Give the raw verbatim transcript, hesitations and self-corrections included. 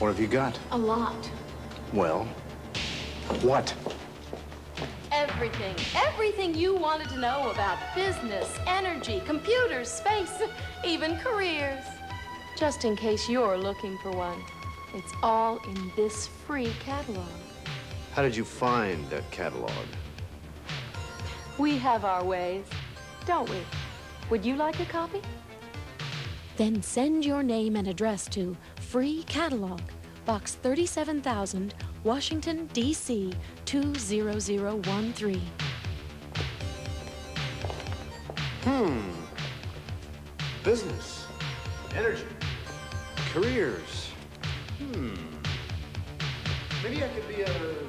What have you got? A lot. Well, what? Everything. Everything you wanted to know about business, energy, computers, space, even careers. Just in case you're looking for one. It's all in this free catalog. How did you find that catalog? We have our ways, don't we? Would you like a copy? Then send your name and address to Free Catalog, Box thirty-seven thousand, Washington, D C two zero zero one three. Hmm. Business, energy, careers. Hmm. Maybe I could be a